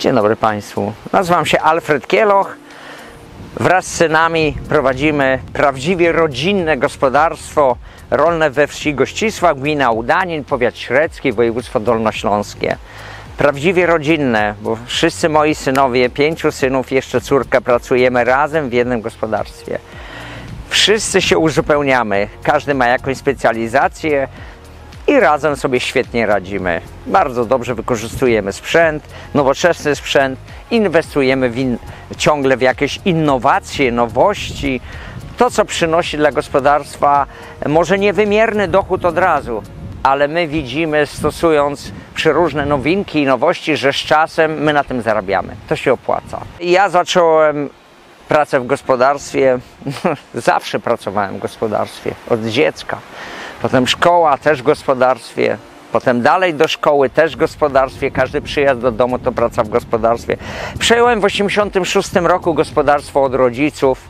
Dzień dobry Państwu. Nazywam się Alfred Kieloch. Wraz z synami prowadzimy prawdziwie rodzinne gospodarstwo rolne we wsi Gościsław, gmina Udanin, powiat średzki, województwo dolnośląskie. Prawdziwie rodzinne, bo wszyscy moi synowie, 5 synów, jeszcze córka, pracujemy razem w jednym gospodarstwie. Wszyscy się uzupełniamy, każdy ma jakąś specjalizację i razem sobie świetnie radzimy. Bardzo dobrze wykorzystujemy sprzęt, nowoczesny sprzęt, inwestujemy ciągle w jakieś innowacje, nowości. To, co przynosi dla gospodarstwa może niewymierny dochód od razu, ale my widzimy, stosując przeróżne nowinki i nowości, że z czasem my na tym zarabiamy. To się opłaca. Ja zacząłem pracę w gospodarstwie, zawsze pracowałem w gospodarstwie, od dziecka. Potem szkoła, też w gospodarstwie. Potem dalej do szkoły, też w gospodarstwie. Każdy przyjazd do domu to praca w gospodarstwie. Przejąłem w 1986 roku gospodarstwo od rodziców.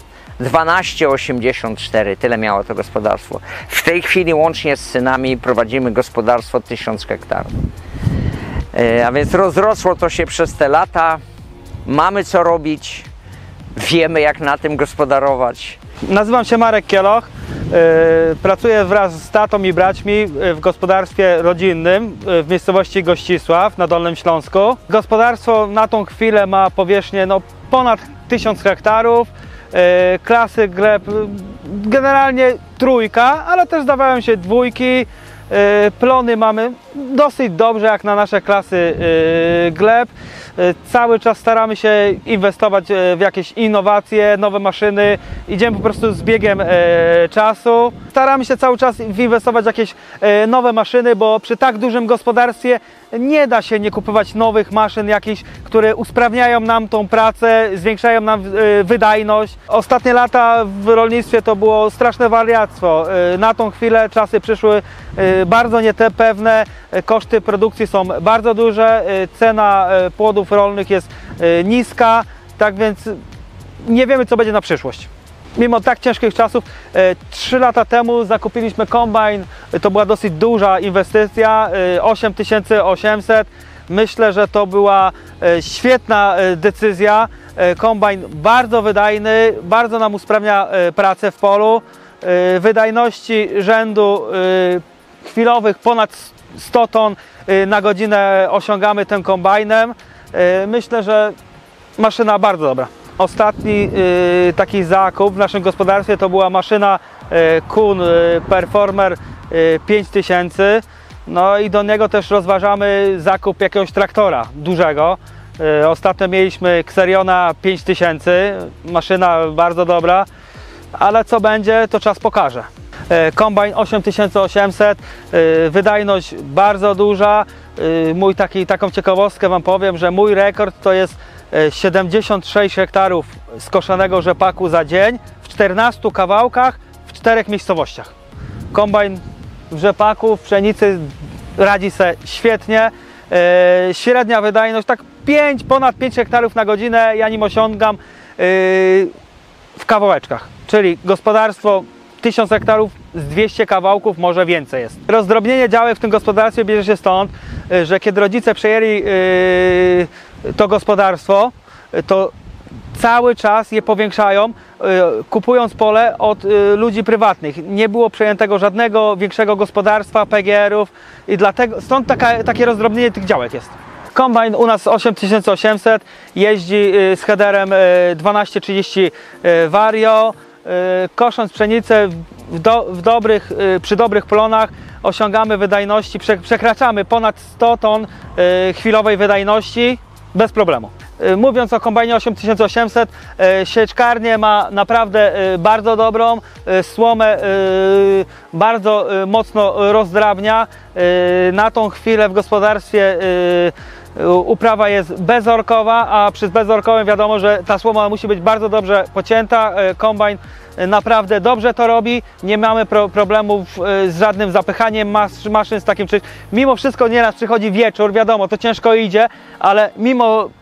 12,84, tyle miało to gospodarstwo. W tej chwili łącznie z synami prowadzimy gospodarstwo 1000 hektarów. A więc rozrosło to się przez te lata. Mamy co robić. Wiemy, jak na tym gospodarować. Nazywam się Marek Kieloch. Pracuję wraz z tatą i braćmi w gospodarstwie rodzinnym w miejscowości Gościsław na Dolnym Śląsku. Gospodarstwo na tą chwilę ma powierzchnię ponad 1000 hektarów. Klasy gleb generalnie trójka, ale też zdawają się dwójki. Plony mamy dosyć dobrze jak na nasze klasy gleb. Cały czas staramy się inwestować w jakieś innowacje, nowe maszyny. Idziemy po prostu z biegiem czasu. Staramy się cały czas inwestować w jakieś nowe maszyny, bo przy tak dużym gospodarstwie nie da się nie kupować nowych maszyn jakichś, które usprawniają nam tą pracę, zwiększają nam wydajność. Ostatnie lata w rolnictwie to było straszne wariactwo. Na tą chwilę czasy przyszły bardzo niepewne, koszty produkcji są bardzo duże, cena płodów rolnych jest niska, tak więc nie wiemy, co będzie na przyszłość. Mimo tak ciężkich czasów, 3 lata temu zakupiliśmy kombajn, to była dosyć duża inwestycja, 8800. Myślę, że to była świetna decyzja. Kombajn bardzo wydajny, bardzo nam usprawnia pracę w polu. Wydajności rzędu chwilowych ponad 100 ton na godzinę osiągamy tym kombajnem. Myślę, że maszyna bardzo dobra. Ostatni taki zakup w naszym gospodarstwie to była maszyna Kuhn Performer 5000. No i do niego też rozważamy zakup jakiegoś traktora dużego. Ostatnio mieliśmy Xeriona 5000, maszyna bardzo dobra, ale co będzie, to czas pokaże. Kombajn 8800, wydajność bardzo duża. Taką ciekawostkę Wam powiem, że mój rekord to jest 76 hektarów skoszonego rzepaku za dzień w 14 kawałkach w 4 miejscowościach. Kombajn w rzepaku, w pszenicy radzi sobie świetnie. Średnia wydajność tak ponad 5 hektarów na godzinę ja nim osiągam w kawałeczkach, czyli gospodarstwo 1000 hektarów z 200 kawałków, może więcej jest. Rozdrobnienie działek w tym gospodarstwie bierze się stąd, że kiedy rodzice przejęli to gospodarstwo, to cały czas je powiększają, kupując pole od ludzi prywatnych. Nie było przejętego żadnego większego gospodarstwa, PGR-ów i dlatego stąd takie rozdrobnienie tych działek jest. Kombajn u nas 8800, jeździ z headerem 1230 Vario. Kosząc pszenicę przy dobrych plonach osiągamy wydajności, przekraczamy ponad 100 ton chwilowej wydajności bez problemu. Mówiąc o kombajnie 8800, sieczkarnię ma naprawdę bardzo dobrą, słomę bardzo mocno rozdrabnia. Na tą chwilę w gospodarstwie uprawa jest bezorkowa, a przy bezorkowym wiadomo, że ta słoma musi być bardzo dobrze pocięta. Kombajn naprawdę dobrze to robi, nie mamy problemów z żadnym zapychaniem maszyn, z takim czymś. Mimo wszystko nieraz przychodzi wieczór, wiadomo, to ciężko idzie, ale mimo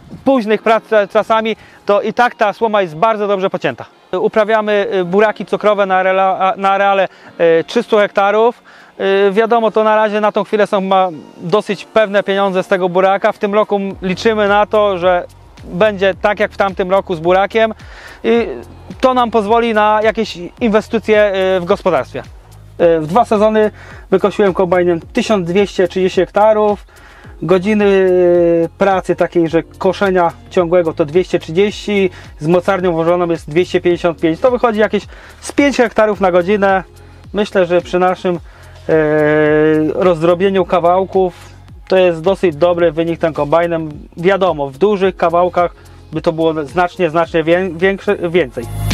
późnych prac czasami, to i tak ta słoma jest bardzo dobrze pocięta. Uprawiamy buraki cukrowe na areale 300 hektarów. Wiadomo, to na razie na tą chwilę ma dosyć pewne pieniądze z tego buraka. W tym roku liczymy na to, że będzie tak jak w tamtym roku z burakiem i to nam pozwoli na jakieś inwestycje w gospodarstwie. W 2 sezony wykosiłem kombajnem 1230 hektarów. Godziny pracy takiej, że koszenia ciągłego to 230, z mocarnią włożoną jest 255. To wychodzi jakieś z 5 hektarów na godzinę. Myślę, że przy naszym rozdrobieniu kawałków to jest dosyć dobry wynik tym kombajnem. Wiadomo, w dużych kawałkach by to było znacznie więcej.